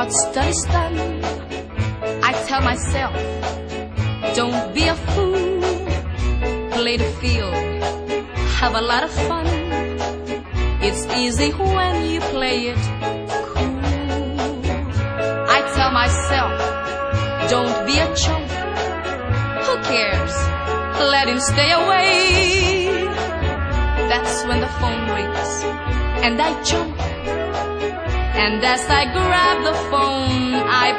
what's done is done. I tell myself, don't be a fool. Play the field, have a lot of fun. It's easy when you play it cool. I tell myself, don't be a chump. Who cares? Let him stay away. That's when the phone rings and I jump. And as I grab the phone, I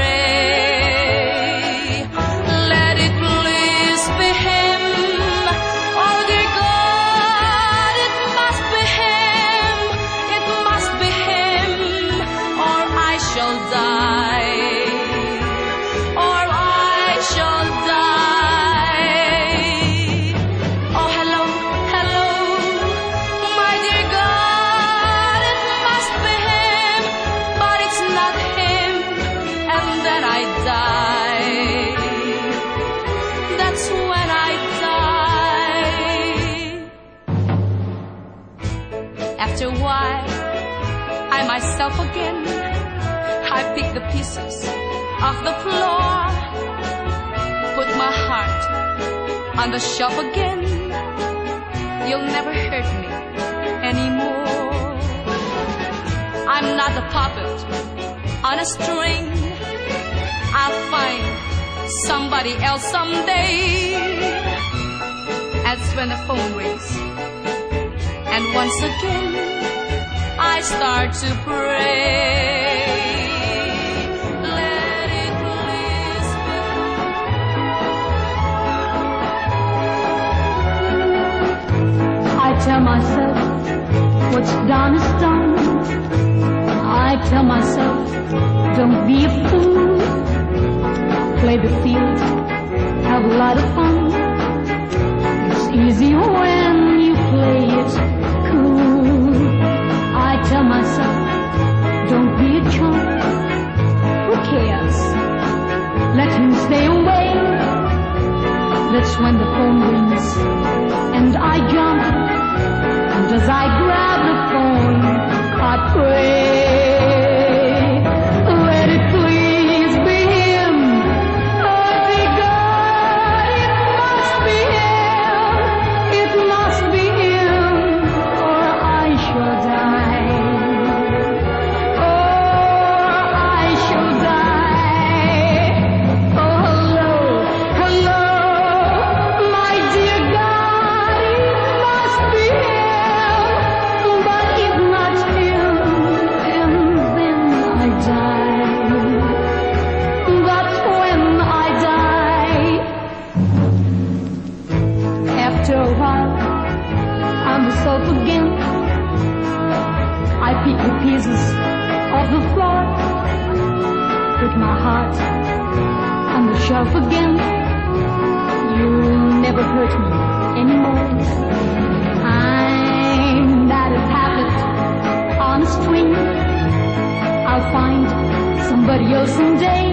pray, let it please be him. Oh dear God, it must be him. It must be him, or I shall die. Or I shall die. Oh hello, hello, my dear God, it must be him, but it's not him, and then I die. That's when I die. After a while, I myself again, I pick the pieces off the floor, put my heart on the shelf again. You'll never hurt me anymore. I'm not a puppet on a string. I'll find somebody else someday. That's when the phone rings, and once again I start to pray. Let it please be. I tell myself, what's done is done. I tell myself, don't be a fool. Play the field, have a lot of fun. It's easy when you play it cool. I tell myself, don't be a chump. Who cares? Let him stay away. That's when the phone rings and I jump. And as I grab the phone, I pray, let it please be him. Oh dear God, it must be him. It must be him, or I shall die. Or I shall die. Oh hello, hello, my dear God, it must be him, but if not him, and then I die. That's when I die. After a while, I'm myself again. I pick the pieces off the floor, put my heart on the shelf again. You'll never hurt me anymore. I'm not a puppet on a string. I'll find somebody else someday.